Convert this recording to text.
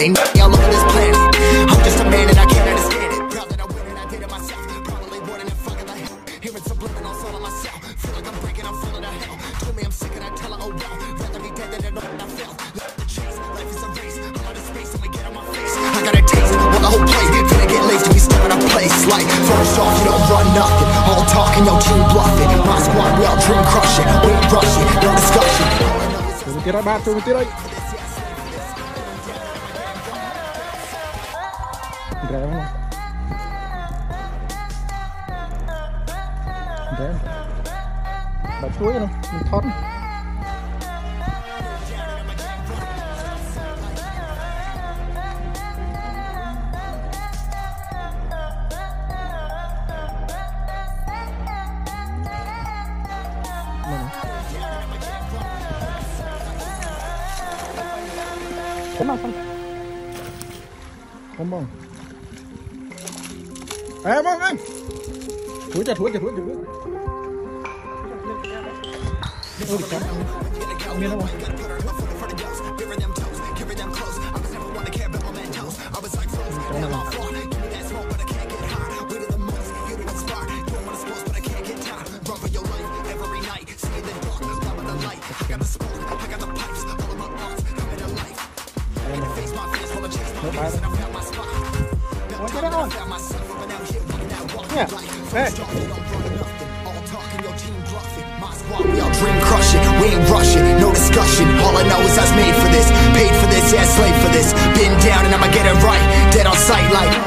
Ain't nothing all over this planet. I'm just a man and I can't understand it. Proud that I win and I did it myself. Probably wouldn't have fucking the hell. Hearing subliminal soul on myself. Feel like I'm breaking, I'm full of the hell. Told me I'm sick and I tell her, oh well. Rather be dead than know I felt. Life the chase, life is a race. I'm out of space, I'ma get on my face. I got a taste, want the whole plate. Finna get laced till we step in a place. Like, first off, you don't run nothing. All talking, your team bluffing. My squad, we all dream crushing. We ain't rushing, no discussion. Tira back, tira. Đấy. Bà chuối này, mình thoát. Không bông. Ê bông anh. Thúi chặt. Ôi được chắn. Miên không? Yeah. Hey. We all dream crushing, we ain't rushing, no discussion. All I know is I was made for this, paid for this, yeah, slave for this. Been down and I'ma get it right, dead on sight like